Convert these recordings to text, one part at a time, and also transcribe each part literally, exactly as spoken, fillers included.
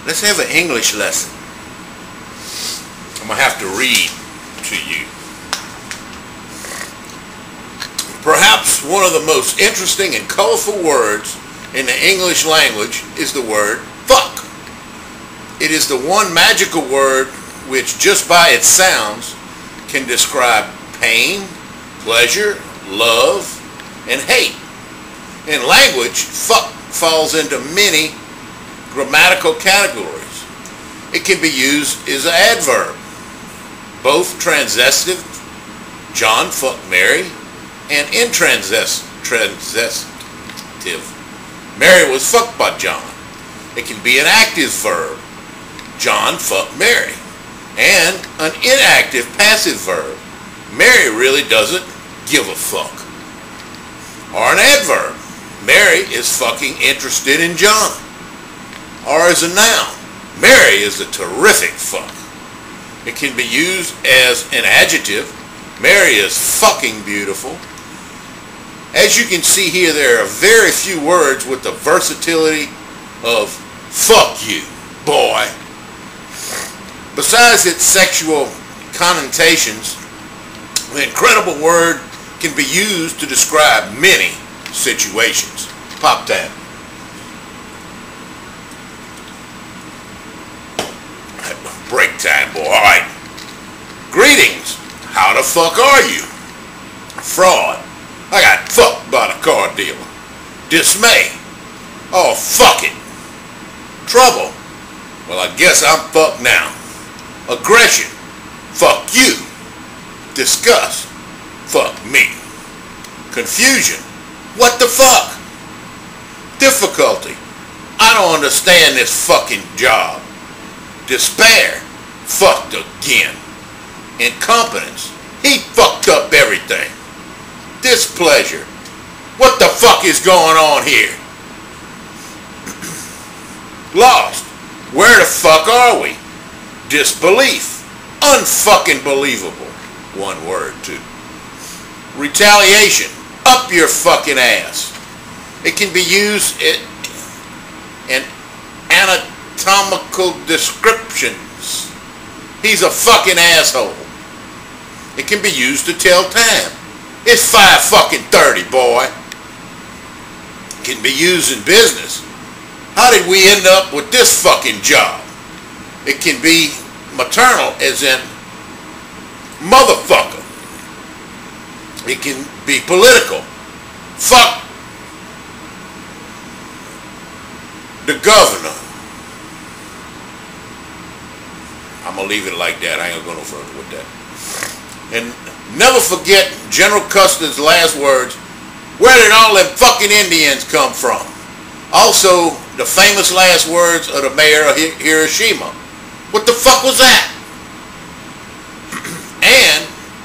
Let's have an English lesson. I'm going to have to read to you. Perhaps one of the most interesting and colorful words in the English language is the word fuck. It is the one magical word which just by its sounds can describe pain, pleasure, love, and hate. In language, fuck falls into many grammatical categories. It can be used as an adverb, both transitive, John fucked Mary, and intransitive, Mary was fucked by John. It can be an active verb, John fucked Mary, and an inactive passive verb, Mary really doesn't give a fuck. Or an adverb, Mary is fucking interested in John. Or as a noun, Mary is a terrific fuck. It can be used as an adjective, Mary is fucking beautiful. As you can see here, there are very few words with the versatility of fuck you, boy. Besides its sexual connotations, the incredible word can be used to describe many situations. Pop that. Break time, boy. Alright. Greetings. How the fuck are you? Fraud. I got fucked by the car dealer. Dismay. Oh, fuck it. Trouble. Well, I guess I'm fucked now. Aggression. Fuck you. Disgust. Fuck me. Confusion. What the fuck? Difficulty. I don't understand this fucking job. Despair. Fucked again. Incompetence. He fucked up everything. Displeasure. What the fuck is going on here? Lost. Where the fuck are we? Disbelief. Unfucking believable. One word, too. Retaliation. Up your fucking ass. It can be used in anatomical descriptions. He's a fucking asshole. It can be used to tell time. It's five fucking thirty, boy. It can be used in business. How did we end up with this fucking job? It can be maternal, as in motherfucker. It can be political. Fuck the governor. I'm going to leave it like that. I ain't going to go no further with that. And never forget General Custer's last words. Where did all them fucking Indians come from? Also, the famous last words of the mayor of Hiroshima. What the fuck was that? And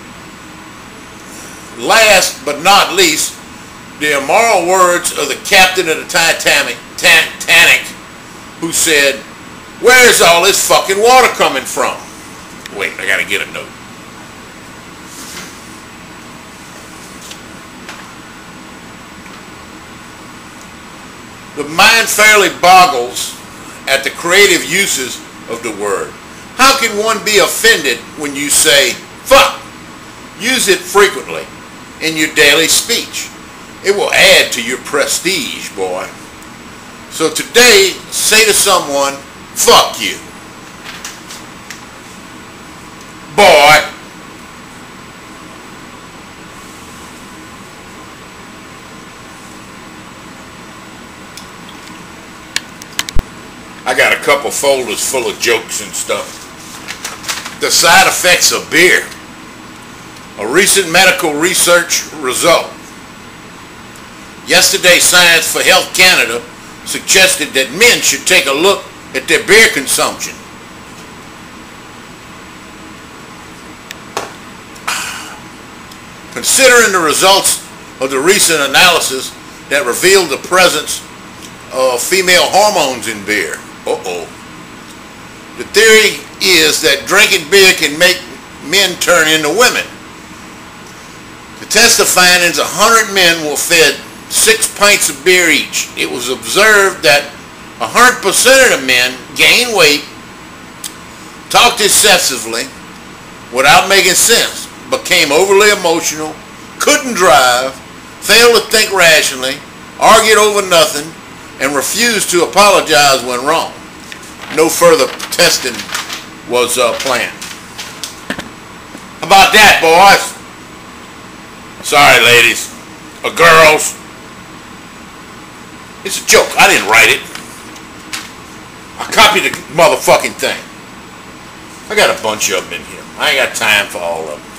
last but not least, the immoral words of the captain of the Titanic, Titanic, who said, where is all this fucking water coming from? Wait, I gotta get a note. The mind fairly boggles at the creative uses of the word. How can one be offended when you say, fuck? Use it frequently in your daily speech. It will add to your prestige, boy. So today, say to someone, fuck you. Boy. I got a couple folders full of jokes and stuff. The side effects of beer. A recent medical research result. Yesterday, Science for Health Canada suggested that men should take a look at their beer consumption. Considering the results of the recent analysis that revealed the presence of female hormones in beer. Uh-oh. The theory is that drinking beer can make men turn into women. The test of findings, one hundred men were fed six pints of beer each. It was observed that one hundred percent of the men gained weight, talked excessively without making sense, became overly emotional, couldn't drive, failed to think rationally, argued over nothing, and refused to apologize when wrong. No further testing was uh, planned. How about that, boys? Sorry, ladies. Or girls. It's a joke. I didn't write it. I copied the motherfucking thing. I got a bunch of them in here. I ain't got time for all of them.